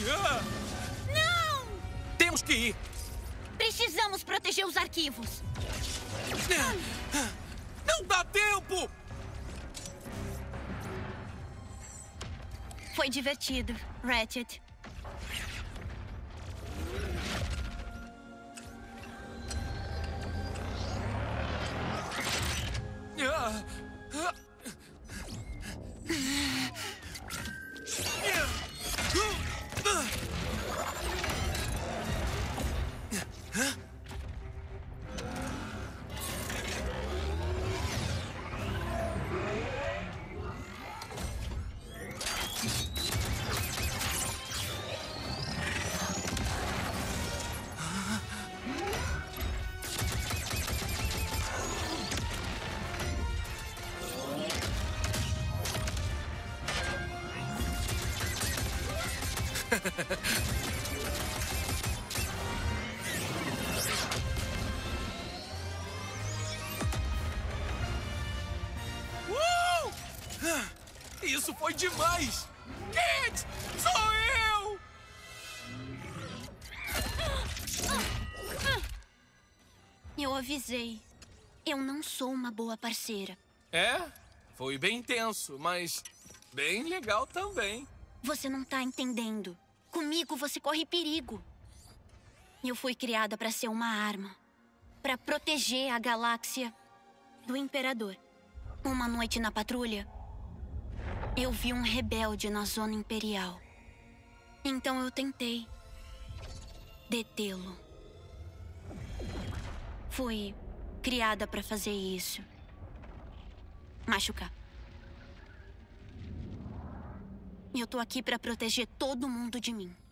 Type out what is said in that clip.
Não! Temos que ir. Precisamos proteger os arquivos. Não dá tempo! Foi divertido, Ratchet. Isso foi demais! Kit! Sou eu! Eu avisei. Eu não sou uma boa parceira. É? Foi bem intenso, mas bem legal também. Você não tá entendendo. Comigo você corre perigo. Eu fui criada para ser uma arma. Para proteger a galáxia do Imperador. Uma noite na patrulha, eu vi um rebelde na zona imperial. Então eu tentei detê-lo. Fui criada para fazer isso. Machucar. Eu tô aqui para proteger todo mundo de mim.